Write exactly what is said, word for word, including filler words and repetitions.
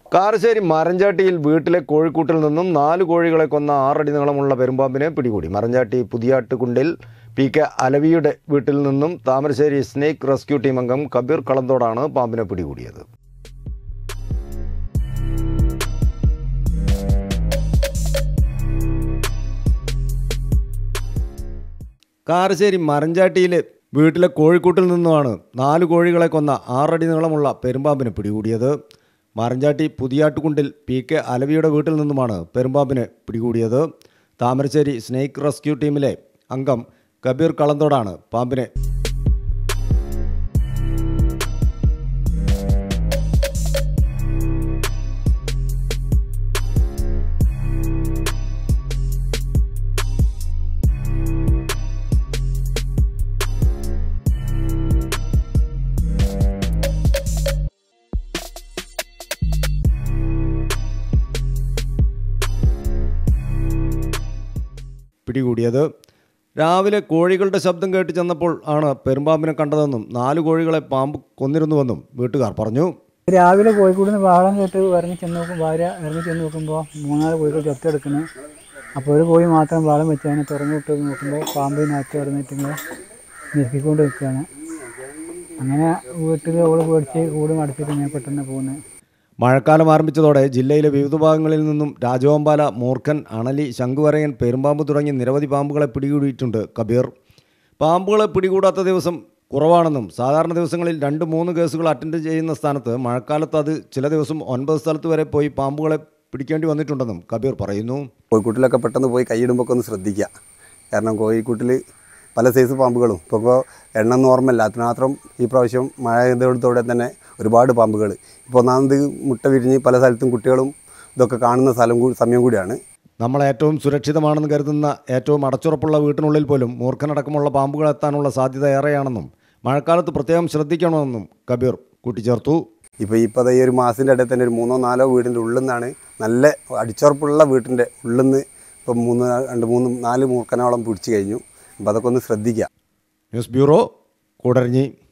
കാരശ്ശേരി മരഞ്ചാട്ടിയിൽ വീട്ടിലെ കോഴിക്കൂട്ടിൽ നിന്നും നാല് കോഴികളെ കൊന്ന ആറടി നീളമുള്ള പെരുമ്പാമ്പിനെ പിടികൂടി. മരഞ്ചാട്ടി പുതിയാട്ടുകുണ്ടിൽ പി കെ അലവിയുടെ വീട്ടിൽ നിന്നും താമരശ്ശേരി സ്നേക്ക് റെസ്ക്യൂ ടീം അംഗം കബീർ കളന്തോടാണ് പാമ്പിനെ പിടികൂടിയത്. കാരശ്ശേരി മരഞ്ചാട്ടിയിലെ വീട്ടിലെ കോഴിക്കൂട്ടിൽ നിന്നുമാണ് നാല് കോഴികളെ കൊന്ന ആറടി നീളമുള്ള പെരുമ്പാമ്പിനെ പിടികൂടിയത്. മരഞ്ചാട്ടി പുതിയാട്ടുകുണ്ടിൽ പി കെ അലവിയുടെ വീട്ടിൽ നിന്നുമാണ് പെരുമ്പാമ്പിനെ പിടികൂടിയത്. താമരശ്ശേരി സ്നേക്ക് റെസ്ക്യൂ ടീമിലെ അംഗം കബീർ കളന്തോടാണ് പാമ്പിനെ പിടികൂടിയത്. രാവിലെ കോഴികളുടെ ശബ്ദം കേട്ട് ചെന്നപ്പോൾ ആണ് പെരുമ്പാമ്പിനെ കണ്ടതെന്നും നാല് കോഴികളെ പാമ്പ് കൊന്നിരുന്നുവെന്നും വീട്ടുകാർ പറഞ്ഞു. രാവിലെ കോഴിക്കൂടിന് വാളം കേട്ട് ഇറങ്ങി ചെന്ന് നോക്കും ഭാര്യ ഇറങ്ങി ചെന്ന് നോക്കുമ്പോൾ മൂന്നാല് കോഴികൾ ചത്തെടുക്കുന്നു. അപ്പോൾ ഒരു കോഴി മാത്രം വാളം വെച്ച് അതിനെ തുറന്നു വിട്ട് നോക്കുമ്പോൾ പാമ്പിനകത്ത് കിടന്നിട്ടിങ്ങനെ ഞെക്കിക്കൊണ്ട് നിൽക്കുകയാണ്. അങ്ങനെ വീട്ടിൽ ഓട് പേടിച്ച് കൂടും അടച്ചിട്ട് ഞാൻ പെട്ടെന്ന് പോകുന്നത്. മഴക്കാലം ആരംഭിച്ചതോടെ ജില്ലയിലെ വിവിധ ഭാഗങ്ങളിൽ നിന്നും രാജവമ്പാല, മൂർഖൻ, അണലി, ശംഖുവരയൻ, പെരുമ്പാമ്പ് തുടങ്ങി നിരവധി പാമ്പുകളെ പിടികൂടിയിട്ടുണ്ട് കബീർ. പാമ്പുകളെ പിടികൂടാത്ത ദിവസം കുറവാണെന്നും സാധാരണ ദിവസങ്ങളിൽ രണ്ട് മൂന്ന് കേസുകൾ അറ്റൻഡ് ചെയ്യുന്ന സ്ഥാനത്ത് മഴക്കാലത്ത് അത് ചില ദിവസം ഒൻപത് സ്ഥലത്ത് വരെ പോയി പാമ്പുകളെ പിടിക്കേണ്ടി വന്നിട്ടുണ്ടെന്നും കബീർ പറയുന്നു. കോഴിക്കൂട്ടിലൊക്കെ പെട്ടെന്ന് പോയി കൈയിടുമ്പോൾ ഒന്ന് ശ്രദ്ധിക്കുക. കാരണം കോഴിക്കൂട്ടിൽ പല സൈസ് പാമ്പുകളും ഇപ്പോൾ എണ്ണം നോർമല്ല. അതിനുമാത്രം ഈ പ്രാവശ്യം മഴ ചെയ്തോടെ തന്നെ ഒരുപാട് പാമ്പുകൾ ഇപ്പോൾ ഒന്നാമത് മുട്ട വിരിഞ്ഞ് പല സ്ഥലത്തും കുട്ടികളും ഇതൊക്കെ കാണുന്ന സ്ഥലം സമയം കൂടിയാണ്. നമ്മൾ ഏറ്റവും സുരക്ഷിതമാണെന്ന് കരുതുന്ന ഏറ്റവും അടച്ചുറപ്പുള്ള വീട്ടിനുള്ളിൽ പോലും മൂർഖനടക്കമുള്ള പാമ്പുകൾ എത്താനുള്ള സാധ്യത ഏറെയാണെന്നും മഴക്കാലത്ത് പ്രത്യേകം ശ്രദ്ധിക്കണമെന്നും കബീർ കൂട്ടിച്ചേർത്തു. ഇപ്പോൾ ഇപ്പോൾ ഈ ഒരു മാസത്തിൻ്റെ ഇടയിൽ തന്നെ ഒരു മൂന്നോ നാലോ വീടിൻ്റെ ഉള്ളിൽ നിന്നാണ് നല്ല അടിച്ചുറപ്പുള്ള വീട്ടിൻ്റെ ഉള്ളിൽ നിന്ന് ഇപ്പം മൂന്ന് രണ്ട് മൂന്ന് നാല് മൂർഖനോളം പിടിച്ചു കഴിഞ്ഞു. അപ്പോൾ അതൊക്കെ ഒന്ന് ശ്രദ്ധിക്കുക. News bureau, Koodaranji.